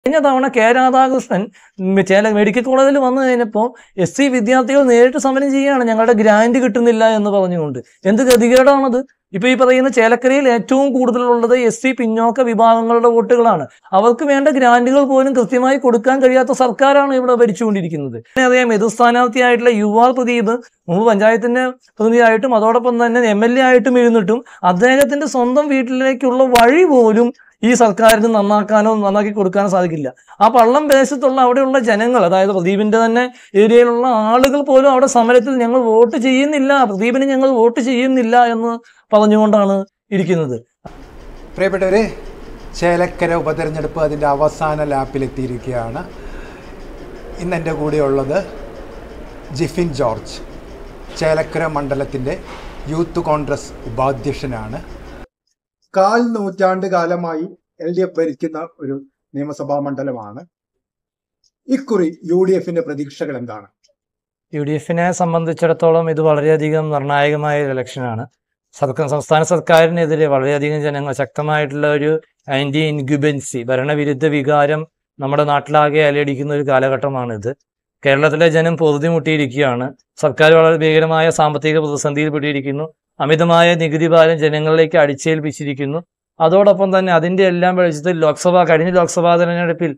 കഴിഞ്ഞ തവണ K Radhakrishnan medical കോളേജിൽ വന്നു കഴിഞ്ഞപ്പോൾ SC വിദ്യാർത്ഥികൾ നേരിട്ട് സമരം ചെയ്യുകയാണ്, ഞങ്ങളുടെ ഗ്രാന്റ് കിട്ടുന്നില്ല എന്ന് പറഞ്ഞുകൊണ്ട്. എന്ത് ഗതികേടാണത്? ഇപ്പൊ ഈ പറയുന്ന ചേലക്കരയിൽ ഏറ്റവും കൂടുതലുള്ളത് SC പിന്നോക്ക വിഭാഗങ്ങളുടെ വോട്ടുകളാണ്. അവർക്ക് വേണ്ട ഗ്രാന്റുകൾ പോലും കൃത്യമായി കൊടുക്കാൻ കഴിയാത്ത സർക്കാരാണ് ഇവിടെ ഭരിച്ചുകൊണ്ടിരിക്കുന്നത്. അറിയാം, എതിർ സ്ഥാനാർത്ഥിയായിട്ടുള്ള യുവാർ പ്രദീപ് മുമ്പ് പഞ്ചായത്തിന്റെ പ്രതിനിധിയായിട്ടും അതോടൊപ്പം തന്നെ MLA ആയിട്ടും ഇരുന്നിട്ടും അദ്ദേഹത്തിന്റെ സ്വന്തം വീട്ടിലേക്കുള്ള വഴി പോലും ഈ സർക്കാരിന് നന്നാക്കി കൊടുക്കാനോ സാധിക്കില്ല. ആ പള്ളം പ്രദേശത്തുള്ള അവിടെയുള്ള ജനങ്ങൾ, അതായത് പ്രദീപിന്റെ തന്നെ ഏരിയയിലുള്ള ആളുകൾ പോലും അവിടെ സമരത്തിൽ ഞങ്ങൾ വോട്ട് ചെയ്യുന്നില്ല, പ്രദീപിന് ഞങ്ങൾ വോട്ട് ചെയ്യുന്നില്ല എന്ന് പറഞ്ഞുകൊണ്ടാണ് ഇരിക്കുന്നത്. പ്രിയപ്പെട്ടവരെ, ചേലക്കര ഉപതെരഞ്ഞെടുപ്പ് അതിൻ്റെ അവസാന ലാപ്പിലെത്തിയിരിക്കുകയാണ്. ഇന്ന് എൻ്റെ കൂടെയുള്ളത് ജിഫിൻ ജോർജ്, ചേലക്കര മണ്ഡലത്തിൻ്റെ യൂത്ത് കോൺഗ്രസ് ഉപാധ്യക്ഷനാണ്. 1/4 നൂറ്റാണ്ട് കാലമായി LDF ഭരിക്കുന്ന ഒരു നിയമസഭാ മണ്ഡലമാണ്. ഇക്കുറി UDFന്റെ പ്രതീക്ഷകൾ എന്താണ്? UDFനെ സംബന്ധിച്ചിടത്തോളം ഇത് വളരെയധികം നിർണായകമായ ഒരു ഇലക്ഷനാണ്. സംസ്ഥാന സർക്കാരിനെതിരെ വളരെയധികം ജനങ്ങൾ ശക്തമായിട്ടുള്ള ഒരു ആന്റി ഇൻക്യുബൻസി, ഭരണവിരുദ്ധ വികാരം നമ്മുടെ നാട്ടിലാകെ അലയടിക്കുന്ന ഒരു കാലഘട്ടമാണിത്. കേരളത്തിലെ ജനം പൊറുതിമുട്ടിയിരിക്കുകയാണ്. സർക്കാർ വളരെ ഭീകരമായ സാമ്പത്തിക പ്രതിസന്ധിയിൽ പെട്ടിരിക്കുന്നു. അമിതമായ നികുതി ഭാരം ജനങ്ങളിലേക്ക് അടിച്ചേൽപ്പിച്ചിരിക്കുന്നു. അതോടൊപ്പം തന്നെ അതിന്റെ എല്ലാം വെളിച്ചത്തിൽ കഴിഞ്ഞ ലോക്സഭാ തെരഞ്ഞെടുപ്പിൽ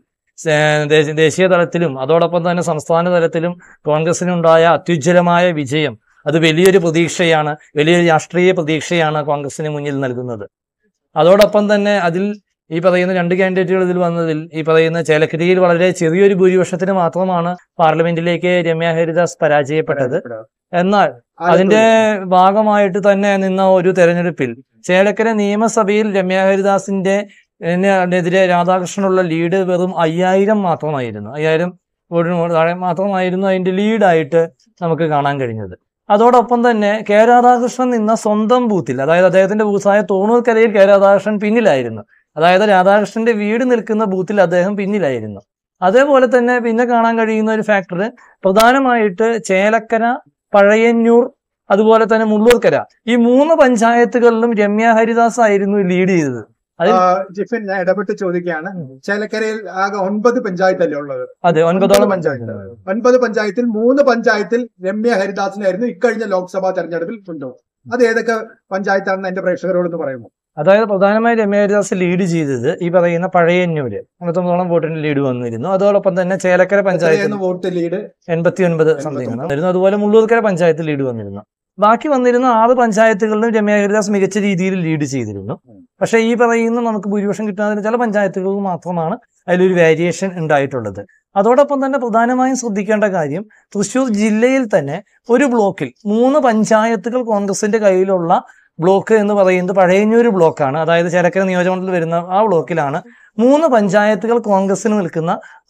ദേശീയ തലത്തിലും അതോടൊപ്പം തന്നെ സംസ്ഥാന തലത്തിലും കോൺഗ്രസിനുണ്ടായ അത്യുജ്വലമായ വിജയം, അത് വലിയൊരു പ്രതീക്ഷയാണ്, വലിയൊരു രാഷ്ട്രീയ പ്രതീക്ഷയാണ് കോൺഗ്രസിന് മുന്നിൽ നൽകുന്നത്. അതോടൊപ്പം തന്നെ അതിൽ ഈ പറയുന്ന 2 കാൻഡിഡേറ്റുകൾ ഇതിൽ വന്നതിൽ ഈ പറയുന്ന ചേലക്കരയിൽ വളരെ ചെറിയൊരു ഭൂരിപക്ഷത്തിന് മാത്രമാണ് പാർലമെന്റിലേക്ക് രമ്യ ഹരിദാസ് പരാജയപ്പെട്ടത്. എന്നാൽ അതിന്റെ ഭാഗമായിട്ട് തന്നെ നിന്ന ഒരു തെരഞ്ഞെടുപ്പിൽ ചേലക്കര നിയമസഭയിൽ രമ്യ ഹരിദാസിന്റെ എതിരെ രാധാകൃഷ്ണനുള്ള ലീഡ് വെറും 5000 മാത്രമായിരുന്നു. 5000 വോട്ടിന് താഴെ മാത്രമായിരുന്നു അതിന്റെ ലീഡായിട്ട് നമുക്ക് കാണാൻ കഴിഞ്ഞത്. അതോടൊപ്പം തന്നെ കെ രാധാകൃഷ്ണൻ നിന്ന സ്വന്തം ബൂത്തിൽ, അതായത് അദ്ദേഹത്തിന്റെ ബൂത്തായ തോണൂർക്കരയിൽ കെ രാധാകൃഷ്ണൻ പിന്നിലായിരുന്നു. അതായത് രാധാകൃഷ്ണന്റെ വീട് നിൽക്കുന്ന ബൂത്തിൽ അദ്ദേഹം പിന്നിലായിരുന്നു. അതേപോലെ തന്നെ പിന്നെ കാണാൻ കഴിയുന്ന ഒരു ഫാക്ടർ പ്രധാനമായിട്ട് ചേലക്കര, പഴയന്നൂർ, അതുപോലെ തന്നെ മുള്ളൂർക്കര, ഈ 3 പഞ്ചായത്തുകളിലും രമ്യ ഹരിദാസ് ആയിരുന്നു ലീഡ് ചെയ്തത്. ജിഫിൻ, ഞാൻ ഇടപെട്ട് ചോദിക്കുകയാണ്, ചേലക്കരയിൽ ആകെ 9 പഞ്ചായത്തല്ലേ ഉള്ളത്? അതെ, 9ഓളം പഞ്ചായത്ത്. 9 പഞ്ചായത്തിൽ 3 പഞ്ചായത്തിൽ രമ്യ ഹരിദാസിനായിരുന്നു ഇക്കഴിഞ്ഞ ലോക്സഭാ തെരഞ്ഞെടുപ്പിൽ കൊണ്ടുപോകും. അത് ഏതൊക്കെ പഞ്ചായത്താണെന്ന് എന്റെ പ്രേക്ഷകരോടൊന്ന് പറയുമോ? അതായത് പ്രധാനമായി രമ്യ ഹരിദാസ് ലീഡ് ചെയ്തത് ഈ പറയുന്ന പഴയന്നൂര് 59ഓളം വോട്ടിന് ലീഡ് വന്നിരുന്നു. അതോടൊപ്പം തന്നെ Chelakkara panchayat vote lead 89 something ആയിരുന്നു. അതുപോലെ മുള്ളൂർക്കര പഞ്ചായത്ത് ലീഡ് വന്നിരുന്നു. ബാക്കി വന്നിരുന്ന 6 പഞ്ചായത്തുകളിലും രമ്യ ഹരിദാസ് മികച്ച രീതിയിൽ ലീഡ് ചെയ്തിരുന്നു. പക്ഷേ ഈ പറയുന്ന നമുക്ക് ഭൂരിപക്ഷം കിട്ടാതെ ചില പഞ്ചായത്തുകളിൽ മാത്രമാണ് അതിലൊരു വേരിയേഷൻ ഉണ്ടായിട്ടുള്ളത്. അതോടൊപ്പം തന്നെ പ്രധാനമായും ശ്രദ്ധിക്കേണ്ട കാര്യം, തൃശ്ശൂർ ജില്ലയിൽ തന്നെ ഒരു ബ്ലോക്കിൽ 3 പഞ്ചായത്തുകൾ കോൺഗ്രസിന്റെ കയ്യിലുള്ള ബ്ലോക്ക് എന്ന് പറയുന്നത് പഴയന്നൂർ ബ്ലോക്കാണ്. അതായത് ചേലക്കര നിയോജകമണ്ഡലത്തിൽ വരുന്ന ആ ബ്ലോക്കിലാണ് 3 പഞ്ചായത്തുകൾ കോൺഗ്രസിന് നിൽക്കുന്ന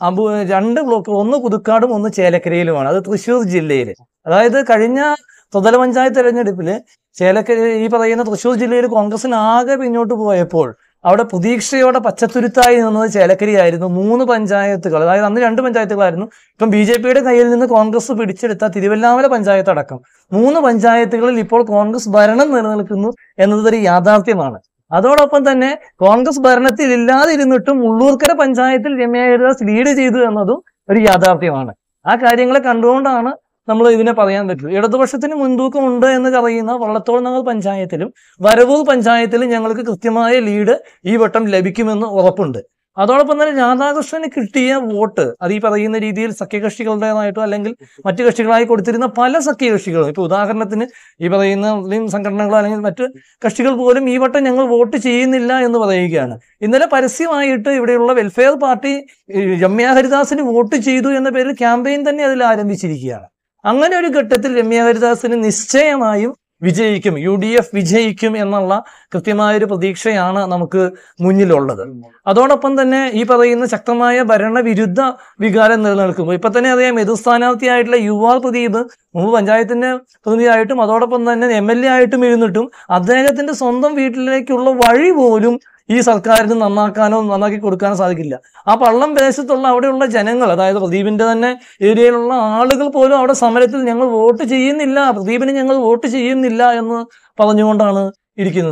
2 ബ്ലോക്ക്, ഒന്ന് പുതുക്കാടും ഒന്ന് ചേലക്കരയിലുമാണ്. അത് തൃശ്ശൂർ ജില്ലയിൽ. അതായത് കഴിഞ്ഞ ത്രിതല പഞ്ചായത്ത് തെരഞ്ഞെടുപ്പില് ചേലക്കര ഈ പറയുന്ന തൃശ്ശൂർ ജില്ലയിൽ കോൺഗ്രസിന് ആകെ പിന്നോട്ട് പോയപ്പോൾ അവിടെ പ്രതീക്ഷയോടെ പച്ചത്തുരുത്തായി നിന്നത് ചേലക്കരയായിരുന്നു. 3 പഞ്ചായത്തുകൾ, അതായത് അന്ന് 2 പഞ്ചായത്തുകളായിരുന്നു. ഇപ്പം BJPയുടെ കയ്യിൽ നിന്ന് കോൺഗ്രസ് പിടിച്ചെടുത്ത തിരുവല്ലാമല പഞ്ചായത്ത് അടക്കം 3 പഞ്ചായത്തുകളിൽ ഇപ്പോൾ കോൺഗ്രസ് ഭരണം നിലനിൽക്കുന്നു എന്നതൊരു യാഥാർത്ഥ്യമാണ്. അതോടൊപ്പം തന്നെ കോൺഗ്രസ് ഭരണത്തിൽ ഇല്ലാതിരുന്നിട്ടും മുള്ളൂർക്കര പഞ്ചായത്തിൽ രമ്യ ഹരിദാസ് ലീഡ് ചെയ്തു എന്നതും ഒരു യാഥാർത്ഥ്യമാണ്. ആ കാര്യങ്ങളെ കണ്ടുകൊണ്ടാണ് നമ്മൾ ഇതിനെ പറയാൻ പറ്റുള്ളൂ. ഇടതുപക്ഷത്തിന് മുൻതൂക്കമുണ്ട് എന്ന് പറയുന്ന വള്ളത്തോൾനഗർ പഞ്ചായത്തിലും വരവൂർ പഞ്ചായത്തിലും ഞങ്ങൾക്ക് കൃത്യമായ ലീഡ് ഈ വട്ടം ലഭിക്കുമെന്ന് ഉറപ്പുണ്ട്. അതോടൊപ്പം തന്നെ രാധാകൃഷ്ണന് കിട്ടിയ വോട്ട് അത് ഈ പറയുന്ന രീതിയിൽ സഖ്യകക്ഷികളുടേതായിട്ടോ അല്ലെങ്കിൽ മറ്റു കക്ഷികളായി കൊടുത്തിരുന്ന പല സഖ്യകക്ഷികളും, ഇപ്പൊ ഉദാഹരണത്തിന് ഈ പറയുന്ന മുസ്ലിം സംഘടനകളോ അല്ലെങ്കിൽ മറ്റു കക്ഷികൾ പോലും ഈ വട്ടം ഞങ്ങൾ വോട്ട് ചെയ്യുന്നില്ല എന്ന് പറയുകയാണ്. ഇന്നലെ പരസ്യമായിട്ട് ഇവിടെയുള്ള വെൽഫെയർ പാർട്ടി രമ്യ ഹരിദാസിന് വോട്ട് ചെയ്തു എന്ന പേരിൽ ക്യാമ്പയിൻ തന്നെ അതിൽ ആരംഭിച്ചിരിക്കുകയാണ്. അങ്ങനെ ഒരു ഘട്ടത്തിൽ രമ്യ ഹരിദാസിന് നിശ്ചയമായും വിജയിക്കും, UDF വിജയിക്കും എന്നുള്ള കൃത്യമായൊരു പ്രതീക്ഷയാണ് നമുക്ക് മുന്നിലുള്ളത്. അതോടൊപ്പം തന്നെ ഈ പറയുന്ന ശക്തമായ ഭരണവിരുദ്ധ വികാരം നിലനിൽക്കുന്നു. ഇപ്പൊ തന്നെ അറിയാം, എതിർ സ്ഥാനാർത്ഥിയായിട്ടുള്ള യുവാർ പ്രദീപ് മുമ്പ് പഞ്ചായത്തിന്റെ പ്രതിനിധിയായിട്ടും അതോടൊപ്പം തന്നെ MLA ആയിട്ടും ഇരുന്നിട്ടും അദ്ദേഹത്തിന്റെ സ്വന്തം വീട്ടിലേക്കുള്ള വഴി പോലും ഈ സർക്കാരിന് നന്നാക്കി കൊടുക്കാനോ സാധിക്കില്ല. ആ പള്ളം പ്രദേശത്തുള്ള അവിടെയുള്ള ജനങ്ങൾ, അതായത് പ്രദീപിന്റെ തന്നെ ഏരിയയിലുള്ള ആളുകൾ പോലും അവിടെ സമരത്തിൽ ഞങ്ങൾ വോട്ട് ചെയ്യുന്നില്ല, പ്രദീപിന് ഞങ്ങൾ വോട്ട് ചെയ്യുന്നില്ല എന്ന് പറഞ്ഞുകൊണ്ടാണ് ഇരിക്കുന്നത്.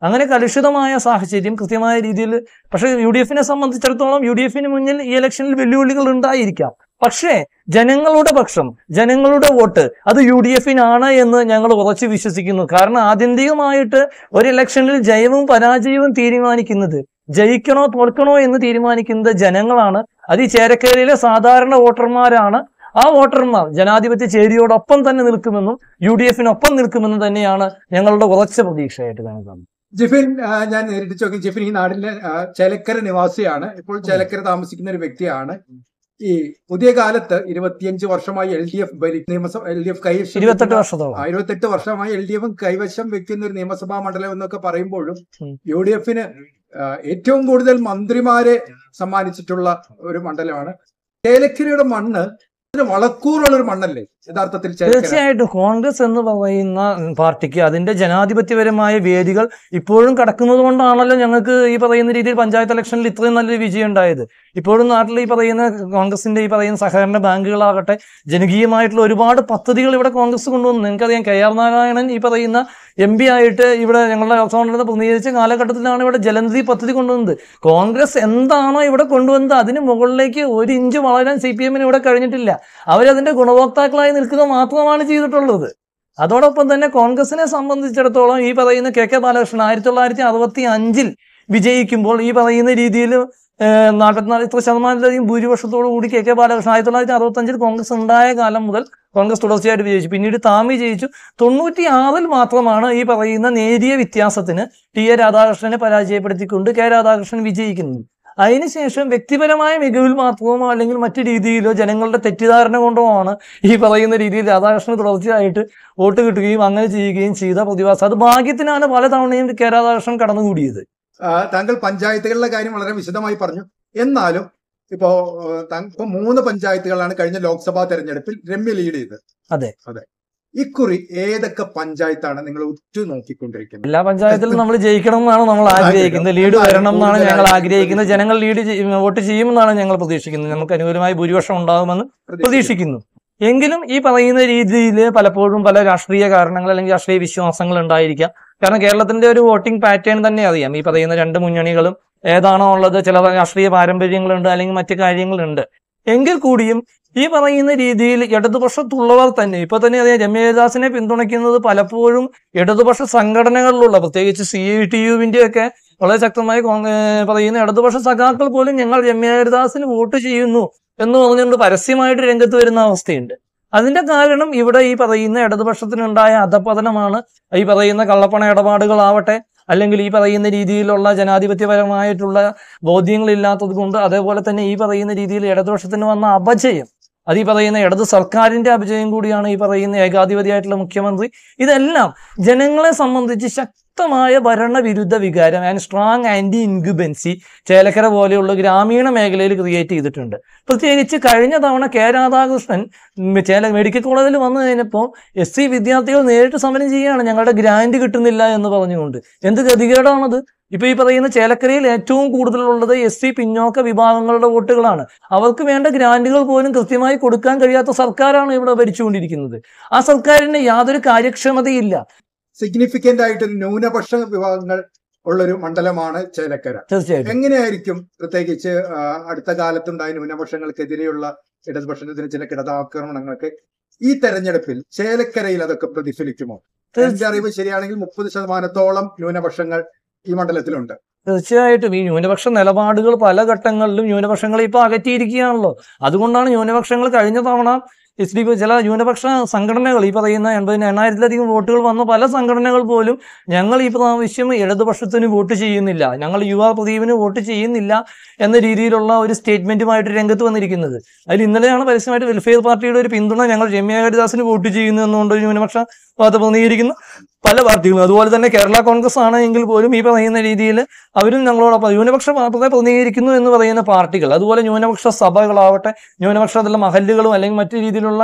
അങ്ങനെ കലുഷിതമായ സാഹചര്യം കൃത്യമായ രീതിയിൽ. പക്ഷേ UDF-നെ സംബന്ധിച്ചിടത്തോളം UDF-ന് മുന്നിൽ ഈ ഇലക്ഷനിൽ വെല്ലുവിളികൾ ഉണ്ടായിരിക്കാം. പക്ഷേ ജനങ്ങളുടെ പക്ഷം, ജനങ്ങളുടെ വോട്ട് അത് UDF-നാണ് എന്ന് ഞങ്ങൾ ഉറച്ചു വിശ്വസിക്കുന്നു. കാരണം ആത്യന്തികമായിട്ട് ഒരു ഇലക്ഷനിൽ ജയവും പരാജയവും തീരുമാനിക്കുന്നത്, ജയിക്കണോ തോൽക്കണോ എന്ന് തീരുമാനിക്കുന്നത് ജനങ്ങളാണ്. അത് ഈ ചേരക്കരയിലെ സാധാരണ വോട്ടർമാരാണ്. ആ വോട്ടർമാർ ജനാധിപത്യ ചേരിയോടൊപ്പം തന്നെ നിൽക്കുമെന്നും UDF-നൊപ്പം നിൽക്കുമെന്നും തന്നെയാണ് ഞങ്ങളുടെ ഉറച്ച പ്രതീക്ഷയായിട്ട് കാണുന്നത്. ജിഫിൻ, ഞാൻ നേരിട്ട് ചോദിക്കും. ജിഫിൻ ഈ നാടിലെ ചേലക്കര നിവാസിയാണ്, ഇപ്പോൾ ചേലക്കര താമസിക്കുന്ന ഒരു വ്യക്തിയാണ്. ഈ പുതിയ കാലത്ത് 25 വർഷമായി LDF കൈവശം 28 വർഷമായി LDF കൈവശം വെക്കുന്ന ഒരു നിയമസഭാ മണ്ഡലം എന്നൊക്കെ പറയുമ്പോഴും UDF-ന് ഏറ്റവും കൂടുതൽ മന്ത്രിമാരെ സമ്മാനിച്ചിട്ടുള്ള ഒരു മണ്ഡലമാണ്. ചേലക്കരയുടെ മണ്ണ് വളക്കൂറുള്ള ഒരു മണ്ണല്ലേ യഥാർത്ഥത്തിൽ? തീർച്ചയായിട്ടും കോൺഗ്രസ് എന്ന് പറയുന്ന പാർട്ടിക്ക് അതിന്റെ ജനാധിപത്യപരമായ വേദികൾ ഇപ്പോഴും കടക്കുന്നത് കൊണ്ടാണല്ലോ ഞങ്ങൾക്ക് ഈ പറയുന്ന രീതിയിൽ പഞ്ചായത്ത് ഇലക്ഷനിൽ ഇത്രയും നല്ലൊരു വിജയം ഉണ്ടായത്. ഇപ്പോഴും നാട്ടിൽ ഈ പറയുന്ന കോൺഗ്രസിന്റെ ഈ പറയുന്ന സഹകരണ ബാങ്കുകളാകട്ടെ, ജനകീയമായിട്ടുള്ള ഒരുപാട് പദ്ധതികൾ ഇവിടെ കോൺഗ്രസ് കൊണ്ടുവന്നു. നിങ്ങൾക്കറിയാം, KR നാരായണൻ ഈ പറയുന്ന MP ആയിട്ട് ഇവിടെ ഞങ്ങളുടെ ലോക്സഭ പ്രതിനിധീകരിച്ച കാലഘട്ടത്തിലാണ് ഇവിടെ ജലനിധി പദ്ധതി കൊണ്ടുവന്നത്. കോൺഗ്രസ് എന്താണോ ഇവിടെ കൊണ്ടുവന്നത് അതിന് മുകളിലേക്ക് 1 ഇഞ്ച് വളരാൻ CPM-ന് ഇവിടെ കഴിഞ്ഞിട്ടില്ല. അവരതിന്റെ ഗുണഭോക്താക്കളായി നിൽക്കുക മാത്രമാണ് ചെയ്തിട്ടുള്ളത്. അതോടൊപ്പം തന്നെ കോൺഗ്രസിനെ സംബന്ധിച്ചിടത്തോളം ഈ പറയുന്ന KK ബാലകൃഷ്ണൻ 1965 വിജയിക്കുമ്പോൾ ഈ പറയുന്ന രീതിയിൽ 44% ഭൂരിപക്ഷത്തോടു കൂടി KK ബാലകൃഷ്ണൻ 1965 കോൺഗ്രസ് ഉണ്ടായ കാലം മുതൽ കോൺഗ്രസ് തുടർച്ചയായിട്ട് വിജയിച്ചു. പിന്നീട് താമി ജയിച്ചു. 96 മാത്രമാണ് ഈ പറയുന്ന നേരിയ വ്യത്യാസത്തിന് TA രാധാകൃഷ്ണനെ പരാജയപ്പെടുത്തിക്കൊണ്ട് K രാധാകൃഷ്ണൻ വിജയിക്കുന്നത്. അതിനുശേഷം വ്യക്തിപരമായ മികവിൽ മാത്രമോ അല്ലെങ്കിൽ മറ്റു രീതിയിലോ ജനങ്ങളുടെ തെറ്റിദ്ധാരണ കൊണ്ടോ ആണ് ഈ പറയുന്ന രീതിയിൽ രാധാകൃഷ്ണന് തുടർച്ചയായിട്ട് വോട്ട് കിട്ടുകയും അങ്ങനെ ചെയ്യുകയും ചെയ്ത പ്രതിഭാസം. അത് ഭാഗ്യത്തിനാണ് പല തവണയും K രാധാകൃഷ്ണൻ കടന്നുകൂടിയത്. താങ്കൾ പഞ്ചായത്തുകളുടെ കാര്യം വളരെ വിശദമായി പറഞ്ഞു. എന്നാലും ഇപ്പോ 3 പഞ്ചായത്തുകളാണ് കഴിഞ്ഞ ലോക്സഭാ തെരഞ്ഞെടുപ്പിൽ രമ്യ ലീഡ് ചെയ്തത്. അതെ. ഇക്കുറി ഏതൊക്കെ പഞ്ചായത്താണ് നിങ്ങൾ ഉറ്റുനോക്കിക്കൊണ്ടിരിക്കുന്നത്? എല്ലാ പഞ്ചായത്തിലും നമ്മൾ ജയിക്കണം എന്നാണ് നമ്മൾ ആഗ്രഹിക്കുന്നത്, ലീഡ് വരണം എന്നാണ് ഞങ്ങൾ ആഗ്രഹിക്കുന്നത്. ജനങ്ങൾ വോട്ട് ചെയ്യുമെന്നാണ് ഞങ്ങൾ പ്രതീക്ഷിക്കുന്നത്. നമുക്ക് അനുകൂലമായ ഭൂരിപക്ഷം ഉണ്ടാകുമെന്ന് പ്രതീക്ഷിക്കുന്നു. എങ്കിലും ഈ പറയുന്ന രീതിയിൽ പലപ്പോഴും പല രാഷ്ട്രീയ കാരണങ്ങൾ അല്ലെങ്കിൽ രാഷ്ട്രീയ വിശ്വാസങ്ങൾ ഉണ്ടായിരിക്കാം. കാരണം കേരളത്തിന്റെ ഒരു വോട്ടിംഗ് പാറ്റേൺ തന്നെ അറിയാം. ഈ പറയുന്ന 2 മുന്നണികളും ഏതാണോ ഉള്ളത്, ചില രാഷ്ട്രീയ പാരമ്പര്യങ്ങളുണ്ട് അല്ലെങ്കിൽ മറ്റു കാര്യങ്ങളുണ്ട്. എങ്കിൽ കൂടിയും ഈ പറയുന്ന രീതിയിൽ ഇടതുപക്ഷത്തുള്ളവർ തന്നെ ഇപ്പൊ തന്നെ അറിയാം, രമ്യ ഹരിദാസിനെ പിന്തുണയ്ക്കുന്നത് പലപ്പോഴും ഇടതുപക്ഷ സംഘടനകളിലുള്ള, പ്രത്യേകിച്ച് CITU-വിന്റെ ഒക്കെ വളരെ ശക്തമായി പറയുന്ന ഇടതുപക്ഷ സഖാക്കൾ പോലും ഞങ്ങൾ രമ്യ ഹരിദാസിന് വോട്ട് ചെയ്യുന്നു എന്ന് പറഞ്ഞുകൊണ്ട് പരസ്യമായിട്ട് രംഗത്ത് വരുന്ന അവസ്ഥയുണ്ട്. അതിന്റെ കാരണം ഇവിടെ ഈ പറയുന്ന ഇടതുപക്ഷത്തിനുണ്ടായ അധപതനമാണ്. ഈ പറയുന്ന കള്ളപ്പണ ഇടപാടുകളാവട്ടെ, അല്ലെങ്കിൽ ഈ പറയുന്ന രീതിയിലുള്ള ജനാധിപത്യപരമായിട്ടുള്ള ബോധ്യങ്ങളില്ലാത്തത് കൊണ്ട്, അതേപോലെ തന്നെ ഈ പറയുന്ന രീതിയിൽ ഇടതുപക്ഷത്തിന് വന്ന അപജയം, അത് ഈ പറയുന്ന ഇടത് സർക്കാരിന്റെ അപജയം കൂടിയാണ്. ഈ പറയുന്ന ഏകാധിപതിയായിട്ടുള്ള മുഖ്യമന്ത്രി, ഇതെല്ലാം ജനങ്ങളെ സംബന്ധിച്ച് ശക്തമായ ഭരണവിരുദ്ധ വികാരം and strong anti incumbency Chelakkara പോലെയുള്ള ഗ്രാമീണ മേഖലയിൽ ക്രിയേറ്റ് ചെയ്തിട്ടുണ്ട്. പ്രത്യേകിച്ച് കഴിഞ്ഞ തവണ K രാധാകൃഷ്ണൻ മെഡിക്കൽ കോളേജിൽ വന്നു കഴിഞ്ഞപ്പോൾ SC വിദ്യാർത്ഥികൾ നേരിട്ട് സമരം ചെയ്യുകയാണ്, ഞങ്ങളുടെ ഗ്രാന്റ് കിട്ടുന്നില്ല എന്ന് പറഞ്ഞുകൊണ്ട്. എന്ത് ഗതികേടാണത്! ഇപ്പൊ ഈ പറയുന്ന ചേലക്കരയിൽ ഏറ്റവും കൂടുതലുള്ളത് SC പിന്നോക്ക വിഭാഗങ്ങളുടെ വോട്ടുകളാണ്. അവർക്ക് വേണ്ട ഗ്രാന്റുകൾ പോലും കൃത്യമായി കൊടുക്കാൻ കഴിയാത്ത സർക്കാരാണ് ഇവിടെ ഭരിച്ചുകൊണ്ടിരിക്കുന്നത്. ആ സർക്കാരിന് യാതൊരു കാര്യക്ഷമതയില്ല. സിഗ്നിഫിക്കന്റ് ആയിട്ട് ന്യൂനപക്ഷ വിഭാഗങ്ങൾ ഉള്ളൊരു മണ്ഡലമാണ് ചേലക്കര. തീർച്ചയായിട്ടും. എങ്ങനെയായിരിക്കും പ്രത്യേകിച്ച് അടുത്ത കാലത്തുണ്ടായ ന്യൂനപക്ഷങ്ങൾക്കെതിരെയുള്ള ഇടതുപക്ഷത്തിന് ചില കിടതാക്രമണങ്ങൾക്ക് ഈ തെരഞ്ഞെടുപ്പിൽ ചേലക്കരയിൽ അതൊക്കെ പ്രതിഫലിക്കുമോ? എന്റെ അറിവ് ശരിയാണെങ്കിൽ 30% ന്യൂനപക്ഷങ്ങൾ ഈ മണ്ഡലത്തിലുണ്ട്. തീർച്ചയായിട്ടും ഈ ന്യൂനപക്ഷ നിലപാടുകൾ പല ഘട്ടങ്ങളിലും ന്യൂനപക്ഷങ്ങളെ ഇപ്പൊ അകറ്റിയിരിക്കുകയാണല്ലോ. അതുകൊണ്ടാണ് ന്യൂനപക്ഷങ്ങൾ കഴിഞ്ഞ തവണ ചില ന്യൂനപക്ഷ സംഘടനകൾ, ഈ പറയുന്ന 80,000-ലധികം വോട്ടുകൾ വന്ന പല സംഘടനകൾ പോലും ഞങ്ങൾ ഈ പ്രാവശ്യം ഇടതുപക്ഷത്തിന് വോട്ട് ചെയ്യുന്നില്ല, ഞങ്ങൾ യുവ പ്രദീപിന് വോട്ട് ചെയ്യുന്നില്ല എന്ന രീതിയിലുള്ള ഒരു സ്റ്റേറ്റ്മെന്റുമായിട്ട് രംഗത്ത് വന്നിരിക്കുന്നത്. അതിൽ ഇന്നലെയാണ് പരസ്യമായിട്ട് വെൽഫെയർ പാർട്ടിയുടെ ഒരു പിന്തുണ ഞങ്ങൾ രമ്യ ഹരിദാസിന് വോട്ട് ചെയ്യുന്നു എന്നുകൊണ്ട് ന്യൂനപക്ഷ ഭാഗത്ത് പ്രതിനിധീകരിക്കുന്ന പല പാർട്ടികളും. അതുപോലെ തന്നെ കേരള കോൺഗ്രസ് ആണെങ്കിൽ പോലും ഈ പറയുന്ന രീതിയിൽ അവരും ഞങ്ങളോടൊപ്പം ന്യൂനപക്ഷ പാർട്ടിയെ പ്രതിനിധീകരിക്കുന്നു എന്ന് പറയുന്ന പാർട്ടികൾ, അതുപോലെ ന്യൂനപക്ഷ സഭകളാവട്ടെ, ന്യൂനപക്ഷത്തിലുള്ള മഹല്ലുകളും അല്ലെങ്കിൽ മറ്റു രീതിയിലുള്ള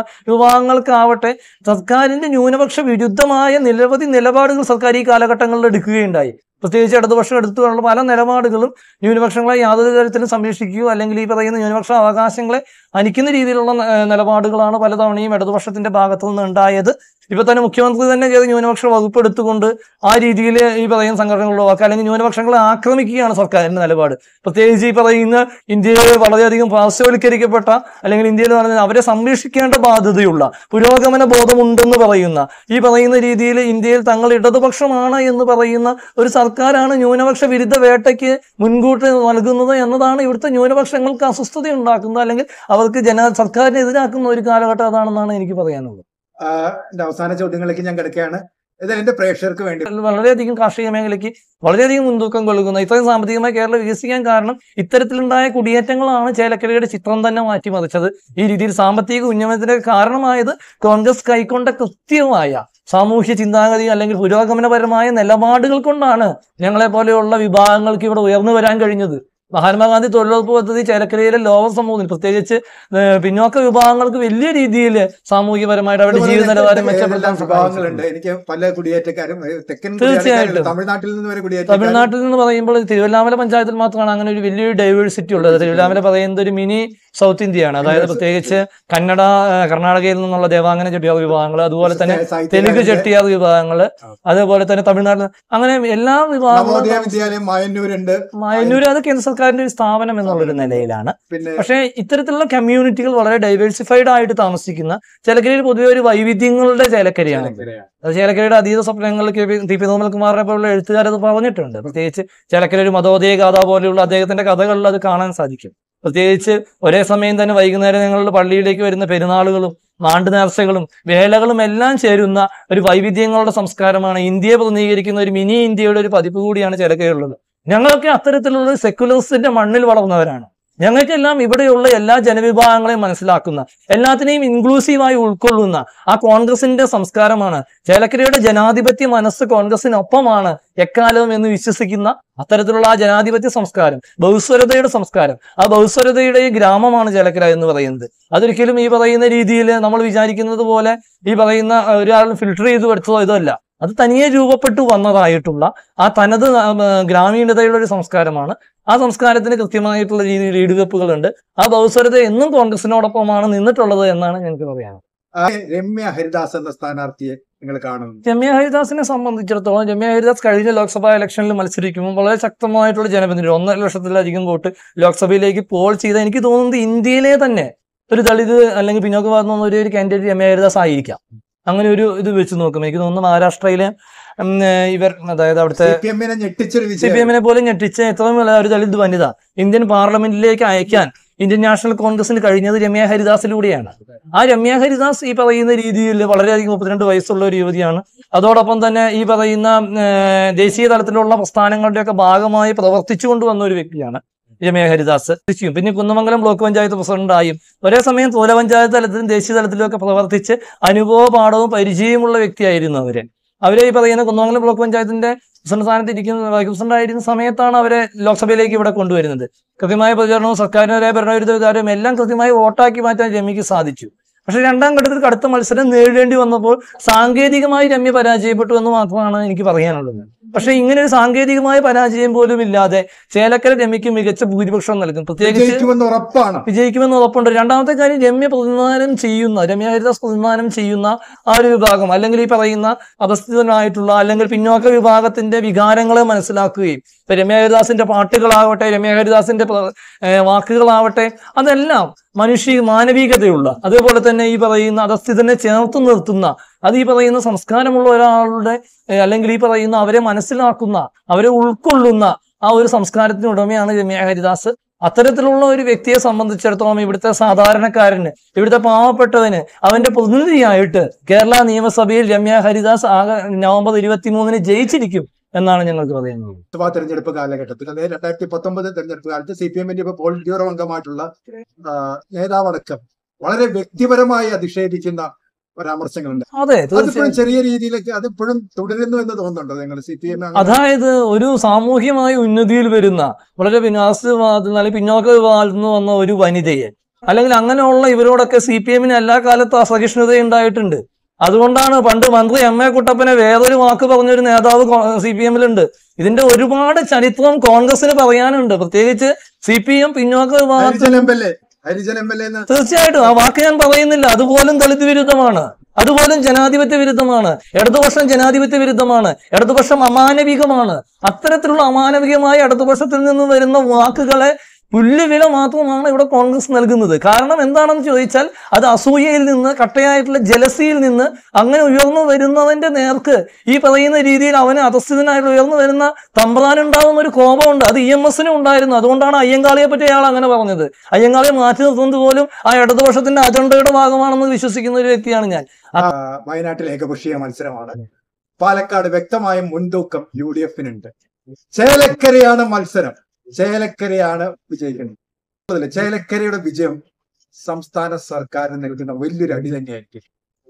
വിഭാഗങ്ങൾക്കാവട്ടെ, സർക്കാരിന്റെ ന്യൂനപക്ഷ വിരുദ്ധമായ നിരവധി നിലപാടുകൾ സർക്കാർ ഈ കാലഘട്ടങ്ങളിൽ എടുക്കുകയുണ്ടായി. പ്രത്യേകിച്ച് ഇടതുപക്ഷം എടുത്തുള്ള പല നിലപാടുകളും ന്യൂനപക്ഷങ്ങളെ യാതൊരു തരത്തിലും സംരക്ഷിക്കുകയോ അല്ലെങ്കിൽ ഈ പറയുന്ന ന്യൂനപക്ഷ അവകാശങ്ങളെ ഹനിക്കുന്ന രീതിയിലുള്ള നിലപാടുകളാണ് പലതവണയും ഇടതുപക്ഷത്തിന്റെ ഭാഗത്തു നിന്ന് ഉണ്ടായത്. ഇപ്പൊ തന്നെ മുഖ്യമന്ത്രി തന്നെ ചെയ്ത ന്യൂനപക്ഷ വകുപ്പ് എടുത്തുകൊണ്ട് ആ രീതിയിൽ ഈ പറയുന്ന സംഘടനകൾ ഒഴിവാക്കുക അല്ലെങ്കിൽ ന്യൂനപക്ഷങ്ങളെ ആക്രമിക്കുകയാണ് സർക്കാരിന്റെ നിലപാട്. പ്രത്യേകിച്ച് ഈ പറയുന്ന ഇന്ത്യയിൽ വളരെയധികം പാർശ്വവൽക്കരിക്കപ്പെട്ട അല്ലെങ്കിൽ ഇന്ത്യയിൽ അവരെ സംരക്ഷിക്കേണ്ട ബാധ്യതയുള്ള പുരോഗമന ബോധമുണ്ടെന്ന് പറയുന്ന ഈ പറയുന്ന രീതിയിൽ ഇന്ത്യയിൽ തങ്ങൾ ഇടതുപക്ഷമാണ് എന്ന് പറയുന്ന ഒരു സർക്കാരാണ് ന്യൂനപക്ഷ വിരുദ്ധ വേട്ടയ്ക്ക് മുൻകൂട്ടി നൽകുന്നത് എന്നതാണ് ഇവിടുത്തെ ന്യൂനപക്ഷങ്ങൾക്ക് അസ്വസ്ഥത ഉണ്ടാക്കുന്നത് അല്ലെങ്കിൽ അവർക്ക് സർക്കാരിനെതിരാക്കുന്ന ഒരു കാലഘട്ടം അതാണെന്നാണ് എനിക്ക് പറയാനുള്ളത്. അവസാന ചോദ്യങ്ങളിലേക്ക് ഞാൻ കിടക്കുകയാണ്. ഇത് എന്റെ പ്രേക്ഷകർക്ക് വേണ്ടി വളരെയധികം കാർഷിക മേഖലയ്ക്ക് വളരെയധികം മുൻതൂക്കം കൊള്ളുന്ന ഇത്രയും സാമ്പത്തികമായി കേരളം വികസിക്കാൻ കാരണം ഇത്തരത്തിലുണ്ടായ കുടിയേറ്റങ്ങളാണ് ചേലക്കരയുടെ ചിത്രം തന്നെ മാറ്റിമറിച്ചത്. ഈ രീതിയിൽ സാമ്പത്തിക ഉന്നമനത്തിന് കാരണമായത് കോൺഗ്രസ് കൈക്കൊണ്ട കൃത്യമായ സാമൂഹ്യ ചിന്താഗതി അല്ലെങ്കിൽ പുരോഗമനപരമായ നിലപാടുകൾ കൊണ്ടാണ് ഞങ്ങളെ പോലെയുള്ള വിഭാഗങ്ങൾക്ക് ഇവിടെ ഉയർന്നു വരാൻ കഴിഞ്ഞത്. മഹാത്മാഗാന്ധി തൊഴിലുറപ്പ് പദ്ധതി ചേലക്കരയിലെ ലോവർ സമൂഹത്തിന് പ്രത്യേകിച്ച് പിന്നോക്ക വിഭാഗങ്ങൾക്ക് വലിയ രീതിയിൽ സാമൂഹികപരമായിട്ട് അവരുടെ ജീവിത നിലവാരം മെച്ചപ്പെടുത്താൻ വിഭാഗങ്ങളുണ്ട്. എനിക്ക് പല കുടിയേറ്റക്കാരും തീർച്ചയായിട്ടും തമിഴ്നാട്ടിൽ നിന്ന് തമിഴ്നാട്ടിൽ നിന്ന് പറയുമ്പോൾ തിരുവല്ലാമല പഞ്ചായത്തിൽ മാത്രമാണ് അങ്ങനെ ഒരു വലിയൊരു ഡൈവേഴ്സിറ്റി ഉള്ളത്. തിരുവല്ലാമല പറയുന്നത് ഒരു മിനി സൗത്ത് ഇന്ത്യയാണ്. അതായത് പ്രത്യേകിച്ച് കന്നഡ കർണാടകയിൽ നിന്നുള്ള ദേവാംഗന ചെട്ടിയാർ വിഭാഗങ്ങൾ, അതുപോലെ തന്നെ തെലുങ്ക് ചെട്ടിയാർ വിഭാഗങ്ങൾ, അതേപോലെ തന്നെ തമിഴ്നാട്ടിൽ അങ്ങനെ എല്ലാ വിഭാഗങ്ങളും. മായന്നൂർ അത് കേന്ദ്ര സർക്കാരിന്റെ ഒരു സ്ഥാപനം എന്നുള്ളൊരു നിലയിലാണ്. പക്ഷേ ഇത്തരത്തിലുള്ള കമ്മ്യൂണിറ്റികൾ വളരെ ഡൈവേഴ്സിഫൈഡ് ആയിട്ട് താമസിക്കുന്ന ചേലക്കരയിൽ പൊതുവെ ഒരു വൈവിധ്യങ്ങളുടെ ചേലക്കരയാണ്. ചേലക്കരയുടെ അതീത സ്വപ്നങ്ങളിൽ ടി പി തോമൽകുമാറിനെ പോലുള്ള എഴുത്തുകാരത് പറഞ്ഞിട്ടുണ്ട്. പ്രത്യേകിച്ച് ചേലക്കര ഒരു മതോദയ ഗാഥ പോലെയുള്ള അദ്ദേഹത്തിന്റെ കഥകളിൽ അത് കാണാൻ സാധിക്കും. പ്രത്യേകിച്ച് ഒരേ സമയം തന്നെ വൈകുന്നേരം ഞങ്ങളുടെ പള്ളിയിലേക്ക് വരുന്ന പെരുന്നാളുകളും നാണ്ടു നേർച്ചകളും വേലകളും എല്ലാം ചേരുന്ന ഒരു വൈവിധ്യങ്ങളുടെ സംസ്കാരമാണ്. ഇന്ത്യയെ പ്രതിനിധീകരിക്കുന്ന ഒരു മിനി ഇന്ത്യയുടെ ഒരു പതിപ്പ് കൂടിയാണ് ചേലക്കരയുള്ളത്. ഞങ്ങളൊക്കെ അത്തരത്തിലുള്ള സെക്യുലറിസത്തിന്റെ മണ്ണിൽ വളർന്നവരാണ്. ഞങ്ങൾക്കെല്ലാം ഇവിടെയുള്ള എല്ലാ ജനവിഭാഗങ്ങളെയും മനസ്സിലാക്കുന്ന, എല്ലാത്തിനെയും ഇൻക്ലൂസീവായി ഉൾക്കൊള്ളുന്ന ആ കോൺഗ്രസിന്റെ സംസ്കാരമാണ്. ചേലക്കരയുടെ ജനാധിപത്യ മനസ്സ് കോൺഗ്രസിനൊപ്പമാണ് എക്കാലവും എന്ന് വിശ്വസിക്കുന്ന അത്തരത്തിലുള്ള ആ ജനാധിപത്യ സംസ്കാരം, ബഹുസ്വരതയുടെ സംസ്കാരം, ആ ബഹുസ്വരതയുടെ ഗ്രാമമാണ് ചേലക്കര എന്ന് പറയുന്നത്. അതൊരിക്കലും ഈ പറയുന്ന രീതിയിൽ നമ്മൾ വിചാരിക്കുന്നത് പോലെ ഈ പറയുന്ന ഒരാൾ ഫിൽട്ടർ ചെയ്ത് പഠിച്ചതോ ഇതല്ല. അത് തനിയെ രൂപപ്പെട്ടു വന്നതായിട്ടുള്ള ആ തനത് ഗ്രാമീണതയുടെ ഒരു സംസ്കാരമാണ്. ആ സംസ്കാരത്തിന് കൃത്യമായിട്ടുള്ള രീതിയിൽ ഈടുവെപ്പുകളുണ്ട്. ആ ബഹുസ്വരത എന്നും കോൺഗ്രസിനോടൊപ്പമാണ് നിന്നിട്ടുള്ളത് എന്നാണ് ഞങ്ങൾക്ക് പറയാനുള്ളത്. രമ്യ ഹരിദാസ് എന്ന സ്ഥാനാർത്ഥിയെ നിങ്ങൾ കാണുന്നു. രമ്യ ഹരിദാസിനെ സംബന്ധിച്ചിടത്തോളം രമ്യ ഹരിദാസ് കഴിഞ്ഞ ലോക്സഭാ ഇലക്ഷനിൽ മത്സരിക്കുമ്പോൾ വളരെ ശക്തമായിട്ടുള്ള ജനപിന്തുണ 1.5 ലക്ഷത്തിലധികം വോട്ട് ലോക്സഭയിലേക്ക് പോൾ ചെയ്ത എനിക്ക് തോന്നുന്നത് ഇന്ത്യയിലെ തന്നെ ഒരു ദളിത് അല്ലെങ്കിൽ പിന്നോക്ക ഭാഗത്തുനിന്ന് ഒരു കാൻഡിഡേറ്റ് രമ്യ ഹരിദാസ് ആയിരിക്കാം. അങ്ങനെ ഒരു ഇത് വെച്ച് നോക്കും. എനിക്ക് തോന്നുന്നു മഹാരാഷ്ട്രയിലെ ഇവർ അതായത് അവിടുത്തെ CPM-നെ പോലും ഞെട്ടിച്ച ഏറ്റവും വലിയ ഒരു ദളിത് വനിത ഇന്ത്യൻ പാർലമെന്റിലേക്ക് അയക്കാൻ ഇന്ത്യൻ നാഷണൽ കോൺഗ്രസിന് കഴിഞ്ഞത് രമ്യ ഹരിദാസിലൂടെയാണ്. ആ രമ്യ ഹരിദാസ് ഈ പറയുന്ന രീതിയിൽ വളരെയധികം 32 വയസ്സുള്ള ഒരു യുവതിയാണ്. അതോടൊപ്പം തന്നെ ഈ പറയുന്ന ദേശീയ തലത്തിലുള്ള പ്രസ്ഥാനങ്ങളുടെയൊക്കെ ഭാഗമായി പ്രവർത്തിച്ചു കൊണ്ടുവന്ന ഒരു വ്യക്തിയാണ് രമ്യ ഹരിദാസ്. പിന്നെ കുന്നമംഗലം ബ്ലോക്ക് പഞ്ചായത്ത് പ്രസിഡന്റായും ഒരേ സമയം തോല പഞ്ചായത്ത് തലത്തിലും ദേശീയ തലത്തിലും ഒക്കെ പ്രവർത്തിച്ച് അനുഭവ പാഠവും പരിചയമുള്ള വ്യക്തിയായിരുന്നു അവരെ ഈ പറയുന്ന കുന്നമംഗലം ബ്ലോക്ക് പഞ്ചായത്തിന്റെ പ്രസിഡന്റ് സ്ഥാനത്ത് പ്രസിഡന്റ് ആയിരുന്ന സമയത്താണ് അവരെ ലോക്സഭയിലേക്ക് ഇവിടെ കൊണ്ടുവരുന്നത്. കൃത്യമായ പ്രചാരണവും സർക്കാരിനെതിരായ ഭരണവിരുദ്ധ വികാരവും എല്ലാം കൃത്യമായി വോട്ടാക്കി മാറ്റാൻ രമ്യക്ക് സാധിച്ചു. പക്ഷെ രണ്ടാം ഘട്ടത്തിൽ കടുത്ത മത്സരം നേരിടേണ്ടി വന്നപ്പോൾ സാങ്കേതികമായി രമ്യ പരാജയപ്പെട്ടു എന്ന് മാത്രമാണ് എനിക്ക് പറയാനുള്ളത്. പക്ഷെ ഇങ്ങനെ ഒരു സാങ്കേതികമായ പരാജയം പോലും ഇല്ലാതെ ചേലക്കര രമ്യക്ക് മികച്ച ഭൂരിപക്ഷം നൽകും. പ്രത്യേകിച്ച് വിജയിക്കുമെന്ന് ഉറപ്പുണ്ട്. രണ്ടാമത്തെ കാര്യം രമ്യ ഹരിദാസ് പ്രതിനിധാനം ചെയ്യുന്ന ആ ഒരു വിഭാഗം അല്ലെങ്കിൽ ഈ പറയുന്ന അധസ്ഥിതനായിട്ടുള്ള അല്ലെങ്കിൽ പിന്നോക്ക വിഭാഗത്തിന്റെ വികാരങ്ങളെ മനസ്സിലാക്കുകയും ഇപ്പൊ രമ്യ ഹരിദാസിന്റെ പാട്ടുകളാവട്ടെ, രമ്യ ഹരിദാസിന്റെ വാക്കുകളാവട്ടെ, അതെല്ലാം മാനവികതയുള്ള, അതേപോലെ തന്നെ ഈ പറയുന്ന അധസ്ഥിതനെ ചേർത്ത് നിർത്തുന്ന, അത് ഈ പറയുന്ന സംസ്കാരമുള്ള ഒരാളുടെ അല്ലെങ്കിൽ ഈ പറയുന്ന അവരെ മനസ്സിലാക്കുന്ന, അവരെ ഉൾക്കൊള്ളുന്ന ആ ഒരു സംസ്കാരത്തിന് ഉടമയാണ് രമ്യ ഹരിദാസ്. അത്തരത്തിലുള്ള ഒരു വ്യക്തിയെ സംബന്ധിച്ചിടത്തോളം ഇവിടുത്തെ സാധാരണക്കാരന്, ഇവിടുത്തെ പാവപ്പെട്ടവന് അവന്റെ പ്രതിനിധിയായിട്ട് കേരള നിയമസഭയിൽ രമ്യ ഹരിദാസ് നവംബർ 23-ന് ജയിച്ചിരിക്കും എന്നാണ് ഞങ്ങൾക്ക് പറയുന്നത്. ലോക്സഭാ തെരഞ്ഞെടുപ്പ് കാലഘട്ടത്തിൽ, അതായത് 2019 തെരഞ്ഞെടുപ്പ് കാലത്ത് CPM-ന്റെ ഇപ്പോൾ പോളിറ്റ് ബ്യൂറോ അംഗമായിട്ടുള്ള നേതാവടക്കം വളരെ വ്യക്തിപരമായി അധിക്ഷേപിക്കുന്ന പരാമർശങ്ങളുണ്ട്. അതെ, അതിപ്പോഴും ചെറിയ രീതിയിലൊക്കെ അതിപ്പോഴും തുടരുന്നു എന്ന് തോന്നുന്നുണ്ടോ നിങ്ങൾ CPM? അതായത് ഒരു സാമൂഹ്യമായ ഉന്നതിയിൽ വരുന്ന വളരെ പിന്നോക്ക വിഭാഗത്തിൽ നിന്ന് വന്ന ഒരു വനിതയെ അല്ലെങ്കിൽ അങ്ങനെയുള്ള ഇവരോടൊക്കെ CPM-ന് എല്ലാ കാലത്തും അസഹിഷ്ണുത ഉണ്ടായിട്ടുണ്ട്. അതുകൊണ്ടാണ് പണ്ട് മന്ത്രി M.A. കുട്ടപ്പനെ വേറൊരു വാക്ക് പറഞ്ഞൊരു നേതാവ് CPM-ലുണ്ട്. ഇതിന്റെ ഒരുപാട് ചരിത്രം കോൺഗ്രസിന് പറയാനുണ്ട്, പ്രത്യേകിച്ച് CPM പിന്നോക്ക വിഭാഗത്തിൽ. തീർച്ചയായിട്ടും ആ വാക്ക് ഞാൻ പറയുന്നില്ല. അതുപോലും ദളിത് വിരുദ്ധമാണ്, അതുപോലും ജനാധിപത്യ വിരുദ്ധമാണ്. ഇടതുപക്ഷം ജനാധിപത്യ വിരുദ്ധമാണ്, ഇടതുപക്ഷം അമാനവികമാണ്. അത്തരത്തിലുള്ള അമാനവികമായ ഇടതുപക്ഷത്തിൽ നിന്ന് വരുന്ന വാക്കുകളെ പുല്ലുവില മാത്രമാണ് ഇവിടെ കോൺഗ്രസ് നൽകുന്നത്. കാരണം എന്താണെന്ന് ചോദിച്ചാൽ അത് അസൂയയിൽ നിന്ന്, കട്ടയായിട്ടുള്ള ജലസിയിൽ നിന്ന് അങ്ങനെ ഉയർന്നു വരുന്നവന്റെ നേർക്ക് ഈ പറയുന്ന രീതിയിൽ അവന് അധസ്ഥിതനായിട്ട് ഉയർന്നു വരുന്ന തമ്പ്രാനുണ്ടാകുന്ന ഒരു കോപമുണ്ട്. അത് EMSനും ഉണ്ടായിരുന്നു. അതുകൊണ്ടാണ് അയ്യങ്കാളിയെ പറ്റി അയാൾ അങ്ങനെ പറഞ്ഞത്. അയ്യങ്കാളിയെ മാറ്റി നിർത്തുന്നത് പോലും ആ ഇടതുപക്ഷത്തിന്റെ അജണ്ടയുടെ ഭാഗമാണെന്ന് വിശ്വസിക്കുന്ന ഒരു വ്യക്തിയാണ് ഞാൻ. വയനാട്ടിൽ ഏകപക്ഷീയ മത്സരമാണ്. പാലക്കാട് വ്യക്തമായ മുൻതൂക്കം UDFനുണ്ട്. ചേലക്കരയാണ് മത്സരം, ചേലക്കരയാണ് വിജയിക്കുന്നത്. ചേലക്കരയുടെ വിജയം സംസ്ഥാന സർക്കാരിന് നൽകുന്ന വലിയൊരു അടി തന്നെയായിരിക്കും.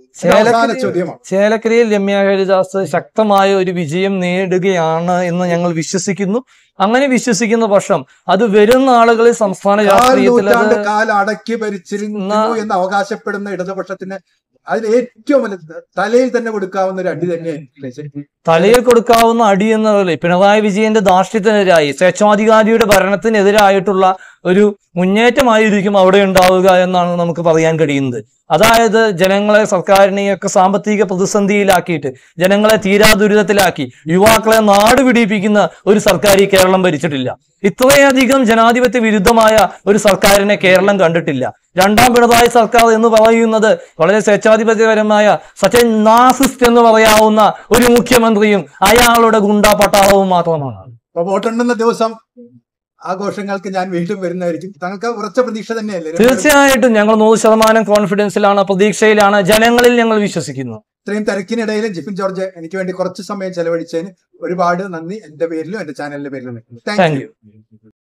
ചേലക്കരയിൽ രമ്യ ഹരിദാസ് ശക്തമായ ഒരു വിജയം നേടുകയാണ് എന്ന് ഞങ്ങൾ വിശ്വസിക്കുന്നു. അങ്ങനെ വിശ്വസിക്കുന്ന പക്ഷം അത് വരുന്ന ആളുകളിൽ സംസ്ഥാന രാഷ്ട്രീയത്തിൽ അടക്കി ഭരിച്ചിരുന്നു എന്ന് അവകാശപ്പെടുന്ന ഇടതുപക്ഷത്തിന് അതിന് ഏറ്റവും തലയിൽ തന്നെ കൊടുക്കാവുന്ന ഒരു അടി തന്നെയായിരിക്കും. തലയിൽ കൊടുക്കാവുന്ന അടി എന്നുള്ളത് പിണറായി വിജയന്റെ ധാർഷ്ട്യത്തിനെതിരായി, സ്വേച്ഛാധികാരിയുടെ ഭരണത്തിനെതിരായിട്ടുള്ള ഒരു മുന്നേറ്റമായിരിക്കും അവിടെ ഉണ്ടാവുക എന്നാണ് നമുക്ക് പറയാൻ കഴിയുന്നത്. അതായത് ജനങ്ങളെ, സർക്കാരിനെയൊക്കെ സാമ്പത്തിക പ്രതിസന്ധിയിലാക്കിയിട്ട് ജനങ്ങളെ തീരാദുരിതത്തിലാക്കി യുവാക്കളെ നാട് പിടിപ്പിക്കുന്ന ഒരു സർക്കാർ ഈ കേരളം ഭരിച്ചിട്ടില്ല. ഇത്രയധികം ജനാധിപത്യ വിരുദ്ധമായ ഒരു സർക്കാരിനെ കേരളം കണ്ടിട്ടില്ല. രണ്ടാം പിണറായി സർക്കാർ എന്ന് പറയുന്നത് വളരെ സ്വേച്ഛാധിപത്യപരമായ സച്ച് നാസിസ്റ്റ് എന്ന് പറയാവുന്ന ഒരു മുഖ്യമന്ത്രിയും അയാളുടെ ഗുണ്ടാ പട്ടാളവും മാത്രമാണ്. വോട്ടെണ്ണുന്ന ദിവസം ആഘോഷങ്ങൾക്ക് ഞാൻ വീണ്ടും വരുന്നതായിരിക്കും. താങ്കൾക്ക് ഉറച്ച പ്രതീക്ഷ തന്നെയല്ലേ? തീർച്ചയായിട്ടും ഞങ്ങൾ 100% കോൺഫിഡൻസിലാണ്, പ്രതീക്ഷയിലാണ്, ജനങ്ങളിൽ ഞങ്ങൾ വിശ്വസിക്കുന്നു. ഇത്രയും തിരക്കിനിടയിലും ജിഫിൻ ജോർജ് എനിക്ക് വേണ്ടി കുറച്ച് സമയം ചെലവഴിച്ചതിന് ഒരുപാട് നന്ദി. എന്റെ പേരിലും എന്റെ ചാനലിന്റെ പേരിലും. Thank U.